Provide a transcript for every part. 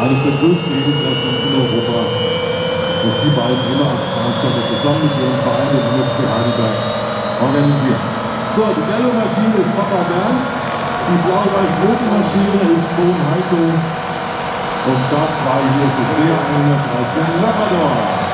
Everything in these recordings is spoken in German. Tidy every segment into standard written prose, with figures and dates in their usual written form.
eines der größten Hebeltreffen in Europa, das die beiden immer als Veranstalter zusammen mit ihrem Verein in MSC Heidelberg organisieren. So, die gelbe Maschine ist Papa Bernd, die blau-weiß-rote Maschine ist Ton Heiko und das war hier für sehr 113 Labrador.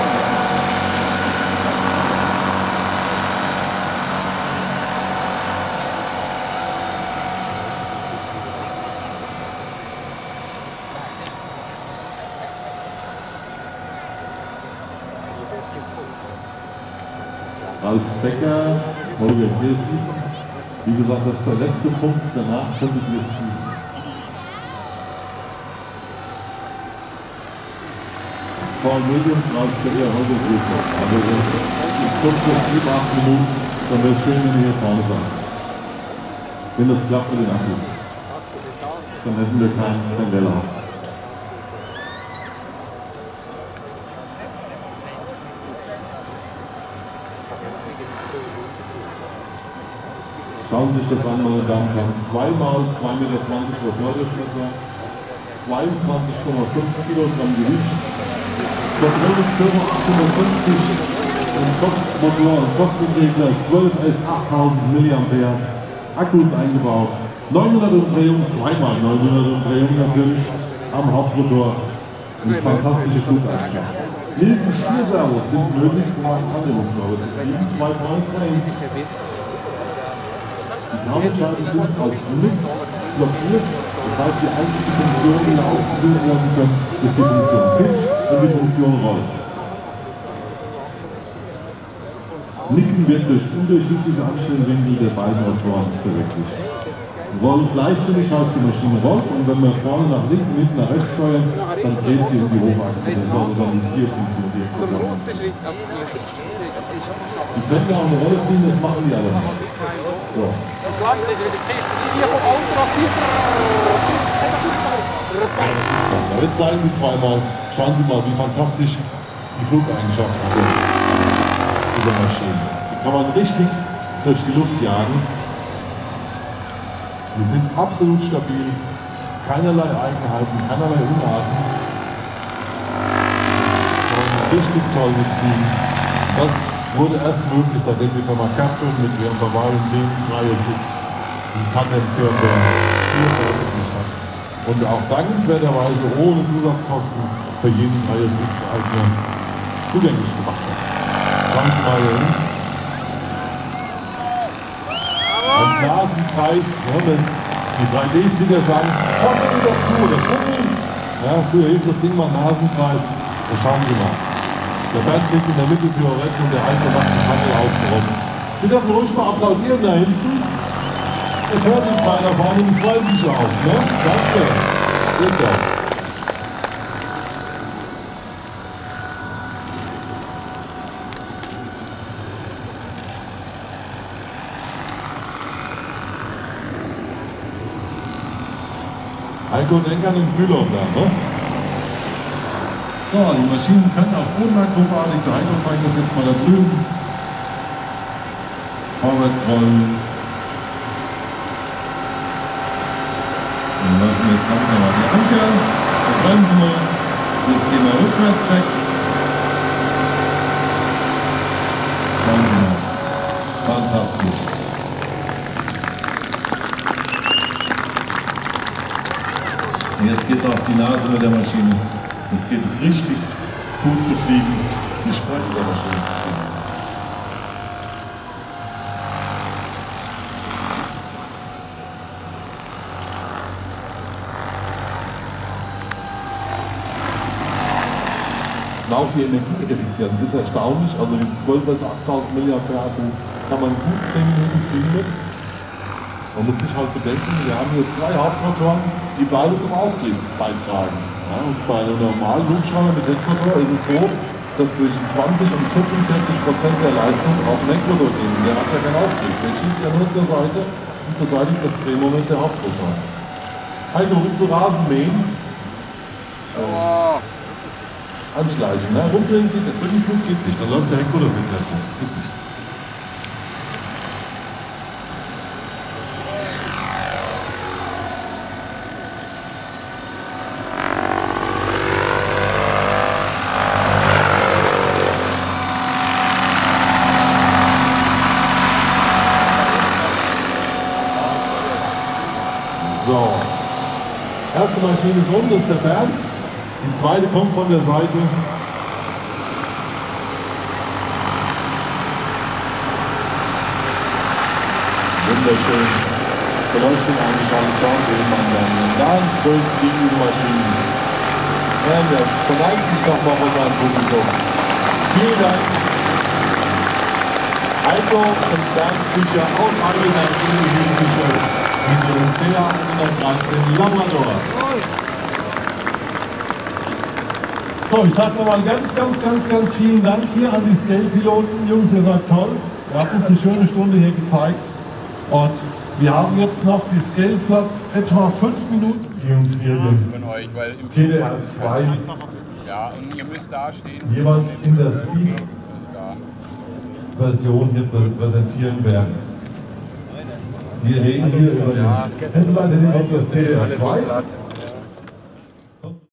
Ralf Becker, Holger Kirsten. Wie gesagt, das ist der letzte Punkt, danach kommt die Listen. Paul Williams, Ralf Becker, Holger Kirsten. Also in kurz 7, 8 Minuten, dann wäre es schön, wenn ihr hier vorne seid. Wenn das klappt mit den Akkus. Dann hätten wir keinen Weller. Schauen Sie sich das an, meine Damen und Herren. Zweimal 2,20 Meter für Förderschnitzer, 22,5 Kilogramm Gewicht, Kontrollfirma 850 und Motor und Kostenregler 12S 8000 mA, Akkus eingebaut, 900 Umdrehungen, zweimal 900 Umdrehungen natürlich am Hauptmotor und fantastische Flugeigenschaften. Hilfen Stierservos sind möglich, um einen Anwendungsservice zu kriegen. 2 Freunde. Die Taubenschalten sind als mit blockiert, das heißt die einzige Funktion, die ausgeführt werden können, ist die Funktion Pitch und die Funktion Roll. Nicken wird durch unterschiedliche Anstellwinkel der beiden Motoren berücksichtigt. Roll gleichsinnig heißt die Maschine rollt und wenn wir vorne nach links und hinten nach rechts steuern, dann dreht sie um die Hochachse. Das ist also dann die Gearfunktion. Die können ja auch eine Rolle ziehen, das machen die alle nicht. So. Ja, jetzt zeigen wir zweimal, schauen Sie mal, wie fantastisch die Flugeigenschaften sind dieser Maschine. Die kann man richtig durch die Luft jagen. Die sind absolut stabil, keinerlei Eigenheiten, keinerlei Unarten. Richtig toll mitfliegen. Das wurde erst möglich, seitdem die Firma Captain mit ihrem Bavarian Wing 306 die Tandemfirma hier veröffentlicht hat. Und auch dankenswerterweise ohne Zusatzkosten für jeden 306-Eigner zugänglich gemacht hat. Schauen Sie mal hier hin. Ein Nasenkreis, ja, wenn die 3D-Flieger sagen, Fummel dazu oder Fummel. Ja, früher hieß das Ding mal Nasenkreis. Da schauen Sie mal. Der Bernd liegt in der Mitte Pirouette und der Heiko macht den Fummel außenrum. Sie dürfen ruhig mal applaudieren da hinten. Das hört die zwei da vorne und freuen sich auch. Ne? Danke. Bitte. Heiko, denk an den Kühlung da, ne? So, die Maschinen können auch Bodenakrobatik. Der Heiko zeigt das jetzt mal da drüben. Vorwärts rollen. Dann laufen wir jetzt langsam mal die Anker. Dann bremsen wir. Jetzt gehen wir rückwärts weg. Schauen Sie mal. Fantastisch. Jetzt geht es auf die Nase mit der Maschine. Es geht richtig gut zu fliegen, die Spur der Maschine zu fliegen. Und auch die Energieeffizienz ist erstaunlich. Also die 12 bis 8000 mAh kann man gut 10 Minuten fliegen mit. Man muss sich halt bedenken, wir haben hier 2 Hauptmotoren, die beide zum Auftrieb beitragen. Ja, und bei einem normalen Hubschrauber mit Heckmotor ist es so, dass zwischen 20 und 45% der Leistung auf den Heckmotor geht. Der hat ja keinen Auftrieb. Der schiebt ja nur zur Seite und beseitigt das Drehmoment der Hauptmotor. Heiko, willst du Rasen mähen? Anschleichen, ne? Rumdrehen geht nicht. Rückenflug geht nicht. Dann läuft der Heckmotor mit. Geht nicht. So. Erste Maschine ist rum, das ist der Bernd. Die zweite kommt von der Seite. Wunderschön. Beleuchtung eingeschaltet, Fernsehen, meine Damen und Herren. Ganz schön fliegende Maschinen. Ja, der verneigt sich doch mal runter am Publikum. Vielen Dank. Heiko und Bernd Fischer aus Eisenach in mit ihrem CA 113 Labrador. So, ich sage nochmal ganz vielen Dank hier an die Scale-Piloten. Jungs, ihr seid toll. Ihr habt uns eine schöne Stunde hier gezeigt. Und wir haben jetzt noch die Scale-Slots etwa 5 Minuten, die uns hier von euch, weil im TDR 2 ja, und ihr müsst da stehen. jeweils in der Speed-Version hier präsentieren werden. Wir reden hier über den Headline-Helikopter TDR 2.